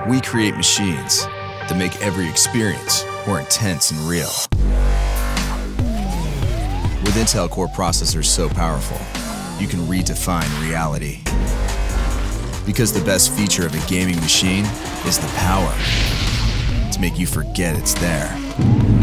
We create machines that make every experience more intense and real. With Intel Core processors so powerful, you can redefine reality. Because the best feature of a gaming machine is the power to make you forget it's there.